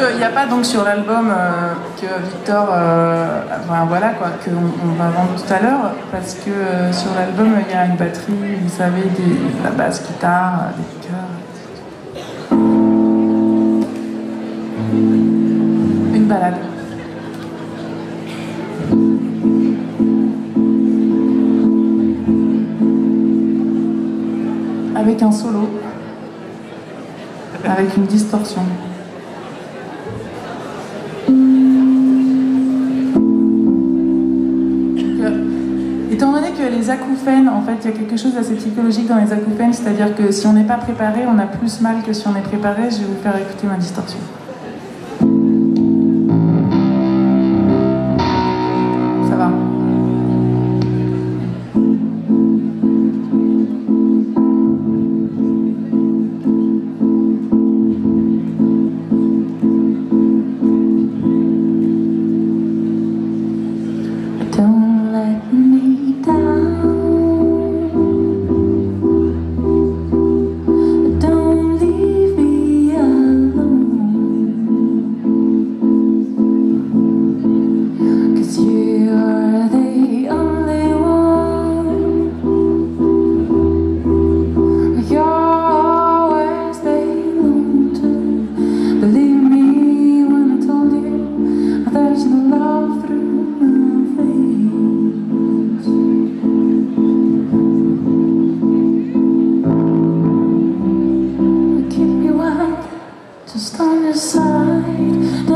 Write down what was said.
qu'il n'y a pas donc sur l'album que Victor, enfin, voilà quoi, qu'on va vendre tout à l'heure, parce que sur l'album il y a une batterie, vous savez, la basse guitare, des chœurs. Une balade. Avec un solo, avec une distorsion. Étant donné que les acouphènes, en fait, il y a quelque chose d'assez psychologique dans les acouphènes, c'est-à-dire que si on n'est pas préparé, on a plus mal que si on est préparé. Je vais vous faire écouter ma distorsion. Ça va. Don't let me down. Don't leave me alone. 'Cause you're the only one. You're always able to believe me when I told you there's no love through. Just on your side.